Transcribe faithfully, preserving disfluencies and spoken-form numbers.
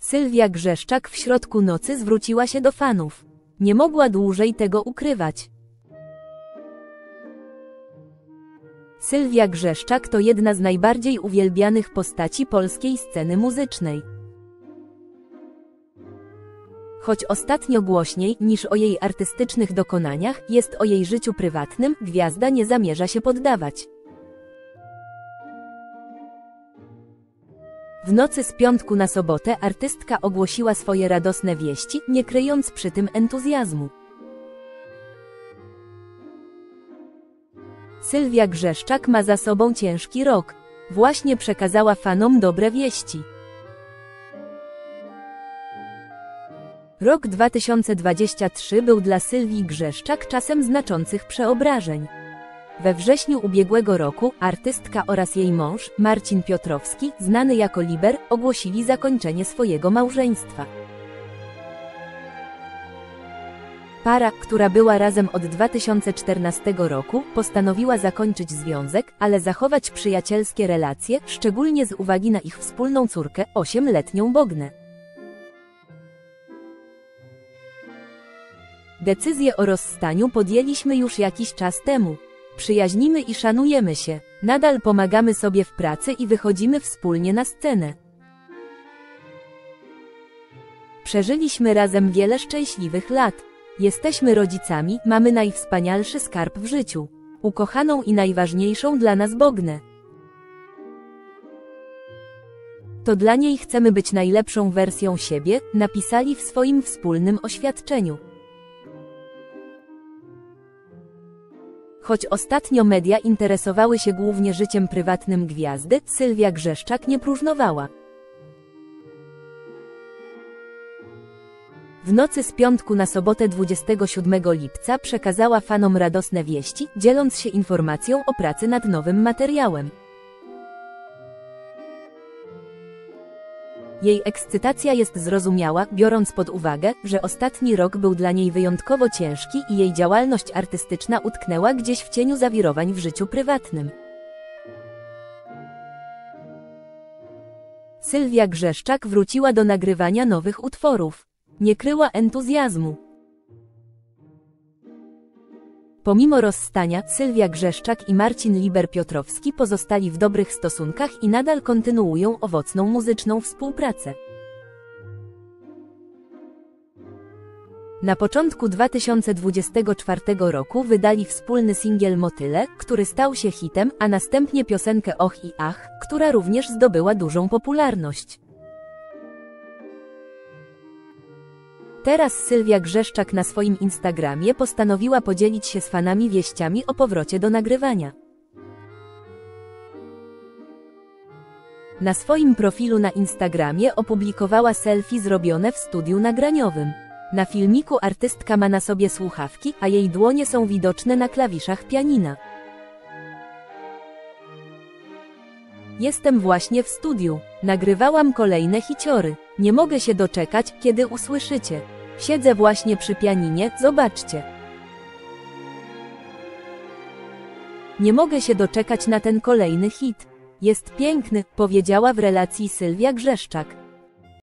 Sylwia Grzeszczak w środku nocy zwróciła się do fanów. Nie mogła dłużej tego ukrywać. Sylwia Grzeszczak to jedna z najbardziej uwielbianych postaci polskiej sceny muzycznej. Choć ostatnio głośniej niż o jej artystycznych dokonaniach jest o jej życiu prywatnym, gwiazda nie zamierza się poddawać. W nocy z piątku na sobotę artystka ogłosiła swoje radosne wieści, nie kryjąc przy tym entuzjazmu. Sylwia Grzeszczak ma za sobą ciężki rok. Właśnie przekazała fanom dobre wieści. Rok dwa tysiące dwudziesty trzeci był dla Sylwii Grzeszczak czasem znaczących przeobrażeń. We wrześniu ubiegłego roku artystka oraz jej mąż, Marcin Piotrowski, znany jako Liber, ogłosili zakończenie swojego małżeństwa. Para, która była razem od dwa tysiące czternastego roku, postanowiła zakończyć związek, ale zachować przyjacielskie relacje, szczególnie z uwagi na ich wspólną córkę, ośmioletnią Bognę. Decyzję o rozstaniu podjęliśmy już jakiś czas temu. Przyjaźnimy i szanujemy się. Nadal pomagamy sobie w pracy i wychodzimy wspólnie na scenę. Przeżyliśmy razem wiele szczęśliwych lat. Jesteśmy rodzicami, mamy najwspanialszy skarb w życiu. Ukochaną i najważniejszą dla nas Bognę. To dla niej chcemy być najlepszą wersją siebie, napisali w swoim wspólnym oświadczeniu. Choć ostatnio media interesowały się głównie życiem prywatnym gwiazdy, Sylwia Grzeszczak nie próżnowała. W nocy z piątku na sobotę dwudziestego siódmego lipca przekazała fanom radosne wieści, dzieląc się informacją o pracy nad nowym materiałem. Jej ekscytacja jest zrozumiała, biorąc pod uwagę, że ostatni rok był dla niej wyjątkowo ciężki i jej działalność artystyczna utknęła gdzieś w cieniu zawirowań w życiu prywatnym. Sylwia Grzeszczak wróciła do nagrywania nowych utworów. Nie kryła entuzjazmu. Pomimo rozstania, Sylwia Grzeszczak i Marcin Liber Piotrowski pozostali w dobrych stosunkach i nadal kontynuują owocną muzyczną współpracę. Na początku dwa tysiące dwudziestego czwartego roku wydali wspólny singiel Motyle, który stał się hitem, a następnie piosenkę Och i Ach, która również zdobyła dużą popularność. Teraz Sylwia Grzeszczak na swoim Instagramie postanowiła podzielić się z fanami wieściami o powrocie do nagrywania. Na swoim profilu na Instagramie opublikowała selfie zrobione w studiu nagraniowym. Na filmiku artystka ma na sobie słuchawki, a jej dłonie są widoczne na klawiszach pianina. Jestem właśnie w studiu. Nagrywałam kolejne hiciory. Nie mogę się doczekać, kiedy usłyszycie. Siedzę właśnie przy pianinie, zobaczcie. Nie mogę się doczekać na ten kolejny hit. Jest piękny, powiedziała w relacji Sylwia Grzeszczak.